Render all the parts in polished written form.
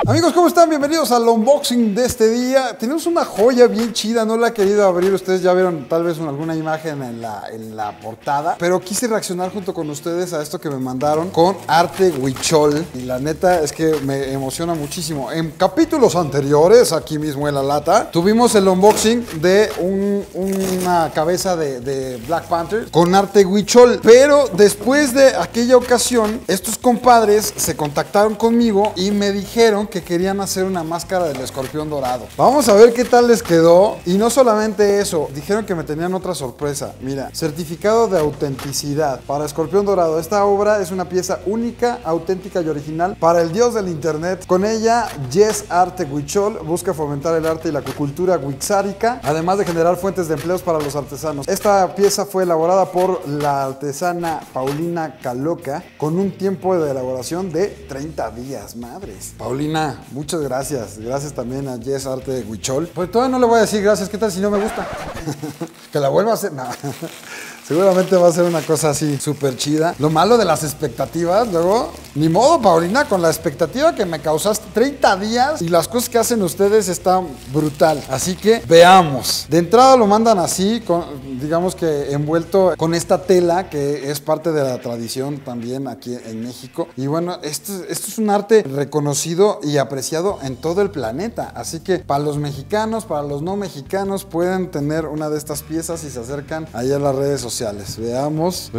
Amigos, ¿cómo están? Bienvenidos al unboxing de este día. Tenemos una joya bien chida, no la he querido abrir. Ustedes ya vieron tal vez alguna imagen en la portada, pero quise reaccionar junto con ustedes a esto que me mandaron con arte huichol. Y la neta es que me emociona muchísimo. En capítulos anteriores, aquí mismo en la lata, tuvimos el unboxing de una cabeza de Black Panther con arte huichol. Pero después de aquella ocasión, estos compadres se contactaron conmigo y me dijeron que querían hacer una máscara del escorpión dorado. Vamos a ver qué tal les quedó. Y no solamente eso, dijeron que me tenían otra sorpresa. Mira, certificado de autenticidad para escorpión dorado. Esta obra es una pieza única, auténtica y original para el dios del internet. Con ella, Yes Arte Huichol busca fomentar el arte y la cultura huixárica, además de generar fuentes de empleos para los artesanos. Esta pieza fue elaborada por la artesana Paulina Caloca con un tiempo de elaboración de 30 días, madres. Paulina, muchas gracias. Gracias también a Yes Arte Huichol. Pues todavía no le voy a decir gracias. ¿Qué tal si no me gusta? Que la vuelva a hacer. No. Seguramente va a ser una cosa así súper chida. Lo malo de las expectativas, luego, ni modo, Paulina, con la expectativa que me causaste 30 días y las cosas que hacen ustedes están brutal. Así que veamos. De entrada lo mandan así, digamos que envuelto con esta tela que es parte de la tradición también aquí en México. Y bueno, esto es un arte reconocido y apreciado en todo el planeta. Así que para los mexicanos, para los no mexicanos, pueden tener una de estas piezas y se acercan allá a las redes sociales. Veamos.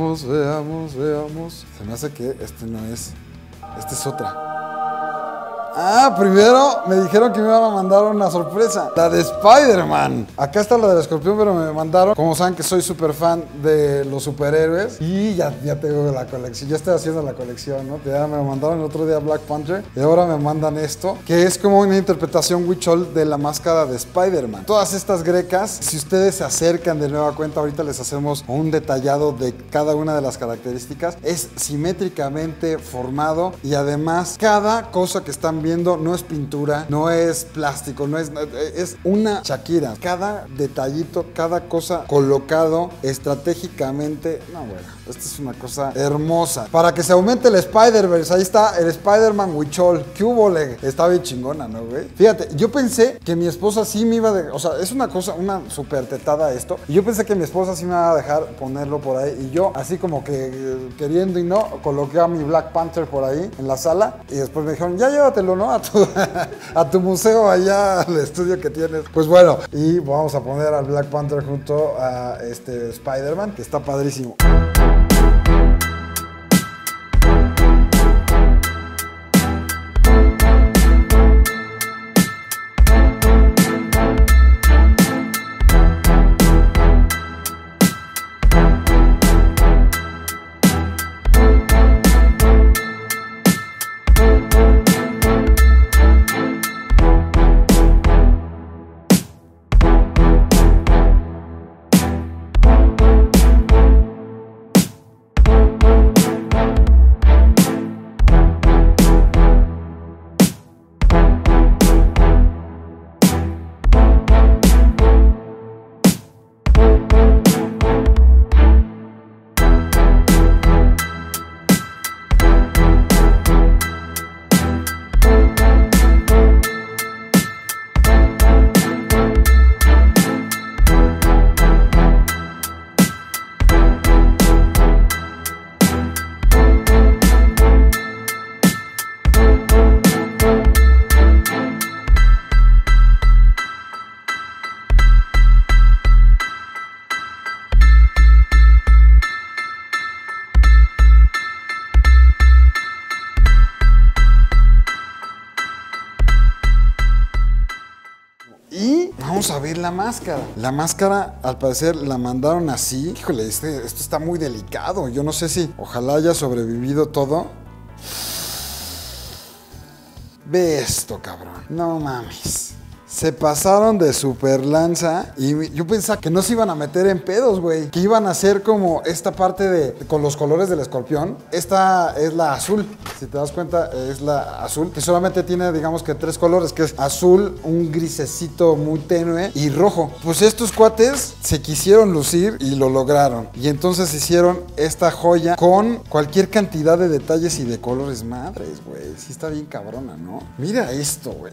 Se me hace que este no es. Esta es otra. Ah, primero me dijeron que me iban a mandar una sorpresa. La de Spider-Man. Acá está la del escorpión, pero me mandaron. Como saben que soy súper fan de los superhéroes. Y ya tengo la colección. Ya estoy haciendo la colección, ¿no? Ya me mandaron el otro día Black Panther. Y ahora me mandan esto, que es como una interpretación huichol de la máscara de Spider-Man. Todas estas grecas, si ustedes se acercan de nueva cuenta, ahorita les hacemos un detallado de cada una de las características. Es simétricamente formado. Y además, cada cosa que están viendo no es pintura, no es plástico, es una Shakira. Cada detallito, cada cosa colocado estratégicamente. No, bueno, esta es una cosa hermosa. Para que se aumente el Spider-Verse, ahí está el Spider-Man huichol. ¿Qué hubo, le? Está bien chingona, ¿no, güey? Fíjate, yo pensé que mi esposa sí me iba a... O sea, es una cosa, una súper tetada esto. Y yo pensé que mi esposa sí me iba a dejar ponerlo por ahí. Y yo, así como que queriendo y no, coloqué a mi Black Panther por ahí en la sala. Y después me dijeron, ya llévatelo, ¿no? A tu museo allá, al estudio que tienes. Pues bueno, y vamos a poner al Black Panther junto a este Spider-Man, que está padrísimo. Y vamos a ver la máscara. La máscara, al parecer, la mandaron así. Híjole, esto está muy delicado. Yo no sé si ojalá haya sobrevivido todo. Ve esto, cabrón. No mames. Se pasaron de super lanza y yo pensaba que no se iban a meter en pedos, güey. Que iban a hacer como esta parte con los colores del escorpión. Esta es la azul. Si te das cuenta, es la azul. Que solamente tiene, digamos que 3 colores, que es azul, un grisecito muy tenue y rojo. Pues estos cuates se quisieron lucir y lo lograron. Y entonces hicieron esta joya con cualquier cantidad de detalles y de colores. Madres, güey. Sí está bien cabrona, ¿no? Mira esto, güey.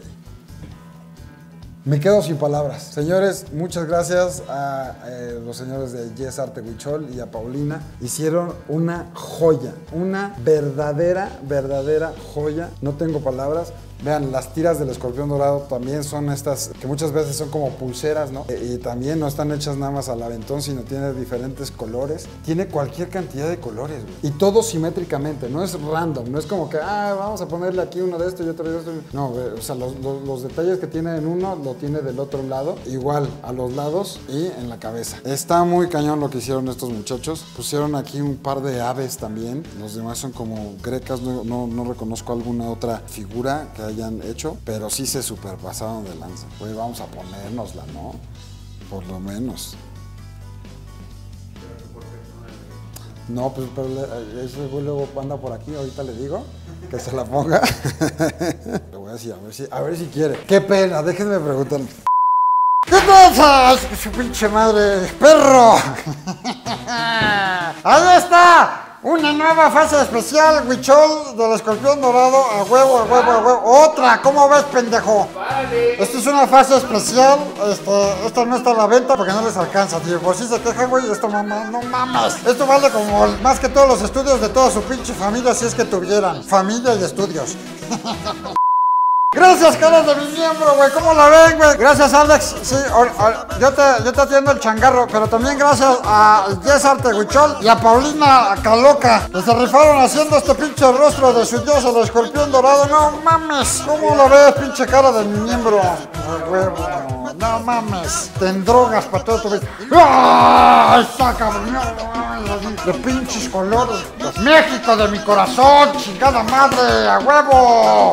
Me quedo sin palabras. Señores, muchas gracias a los señores de Yes Arte Huichol y a Paulina. Hicieron una joya, una verdadera joya. No tengo palabras. Vean, las tiras del escorpión dorado también son estas que muchas veces son como pulseras, ¿no? Y también no están hechas nada más al aventón, sino tiene diferentes colores. Tiene cualquier cantidad de colores, güey. Y todo simétricamente, no es random. No es como que, vamos a ponerle aquí uno de esto y otro de esto. No, güey, o sea, los detalles que tiene en uno, lo tiene del otro lado. Igual, a los lados y en la cabeza. Está muy cañón lo que hicieron estos muchachos. Pusieron aquí un par de aves también. Los demás son como grecas. No reconozco alguna otra figura que hayan hecho, pero sí se superpasaron de lanza. Pues vamos a ponérnosla, ¿no? Por lo menos. No, pues pero ese güey luego anda por aquí, ahorita le digo que se la ponga. Le voy a decir, a ver si quiere. Qué pena, déjenme preguntarle. ¿Qué pasa? Su pinche madre, perro. Ahí está. Una nueva fase especial, Huichol, del escorpión dorado, a huevo, a huevo, a huevo. Otra, ¿cómo ves, pendejo? Vale. Esta es una fase especial, esta no está a la venta porque no les alcanza, tío. Por si se quejan, güey, esto mamá, no mames. Esto vale como más que todos los estudios de toda su pinche familia, si es que tuvieran familia y estudios. Gracias, caras de mi miembro, güey. ¿Cómo la ven, güey? Gracias, Alex. Sí, yo te atiendo el changarro, pero también gracias a Yes Arte Huichol y a Paulina Caloca, que se rifaron haciendo este pinche rostro de su dios, el escorpión dorado. No mames. ¿Cómo la ves, pinche cara de mi miembro? No mames. Te endrogas para todo tu vida. ¡Ay, está cabrón! De pinches colores. México de mi corazón, chingada madre, a huevo.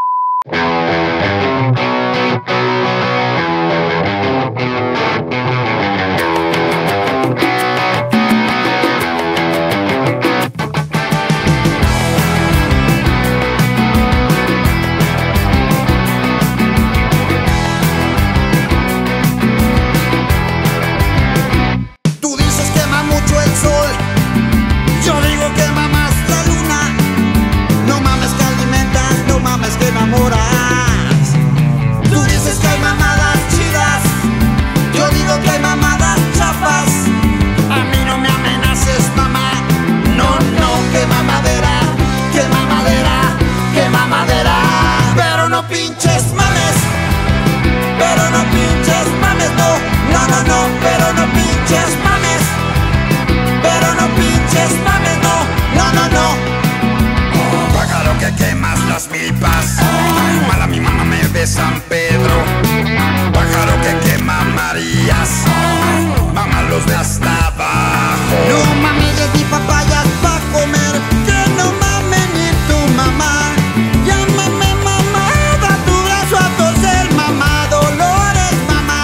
San Pedro, pájaro que quema Marías, mámalos de hasta abajo. No mames, es mi papayas pa' comer, que no mames ni tu mamá. Llámame mamá, da tu brazo a torcer, mamá Dolores, mamá.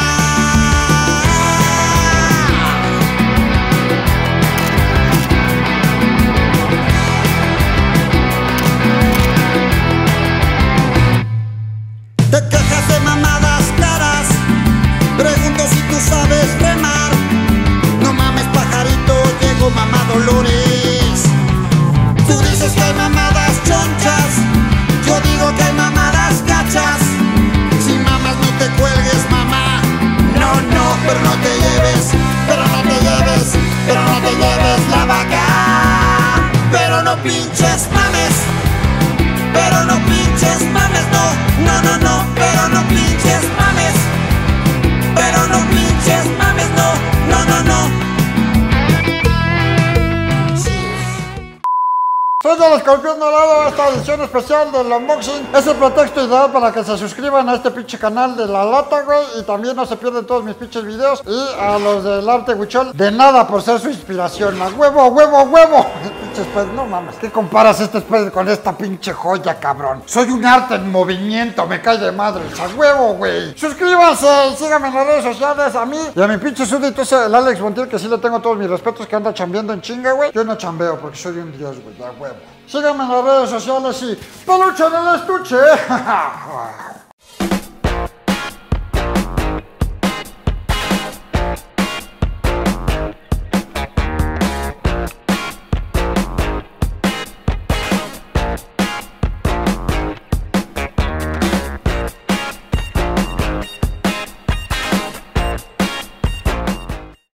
Te quejas de mamadas caras, pregunto si tú sabes remar. No mames, pajarito, llegó mamá Dolores. Tú dices que hay mamadas chonchas, yo digo que hay mamadas cachas. Si mamas no te cuelgues, mamá. No, no, pero no te lleves, pero no te lleves, pero no te lleves la vaca. Pero no pinches mames, pero no pinches mames, no, no, no, no, pero no pinches mames, pero no pinches mames, no, no, no, no. Soy el Escorpión Dorado. Esta edición especial del unboxing es el pretexto ideal para que se suscriban a este pinche canal de La Lata, güey. Y también no se pierden todos mis pinches videos. Y a los del Arte Huichol, de nada por ser su inspiración. ¡A huevo, a huevo, a huevo! Pinche Spider, no mames, ¿qué comparas este Spider con esta pinche joya, cabrón? Soy un arte en movimiento, me cae de madres. ¡A huevo, güey! Suscríbanse y síganme en las redes sociales, a mí y a mi pinche súbdito ese, el Alex Montiel, que sí le tengo todos mis respetos, que anda chambeando en chinga, güey. Yo no chambeo porque soy un dios, güey, a huevo. Síganme en las redes sociales y ¡peluche en el estuche!